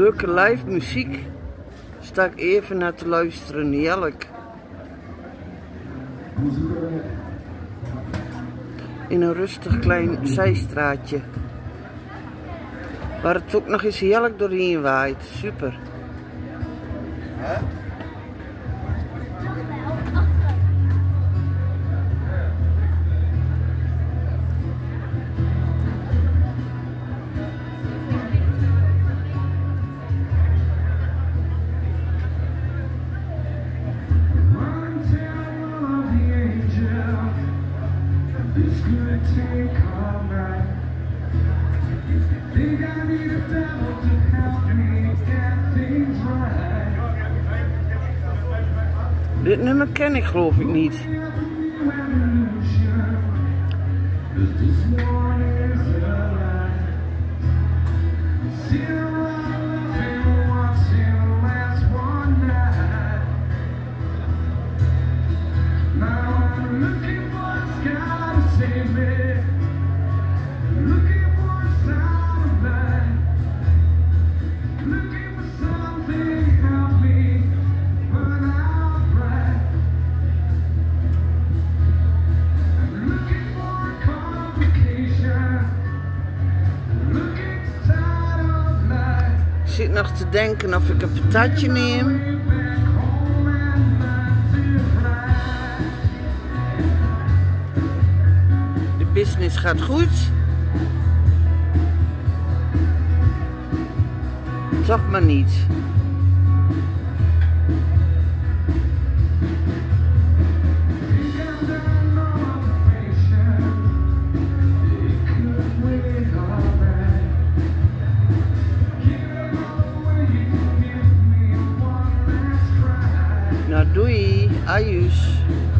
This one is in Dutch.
Leuke live muziek. Sta ik even naar te luisteren, heerlijk. In een rustig klein zijstraatje. Waar het ook nog eens heerlijk doorheen waait. Super. Dit nummer ken ik geloof ik niet. Ik zit nog te denken of ik een patatje neem. De business gaat goed. Toch maar niet. Nou doei, ajus.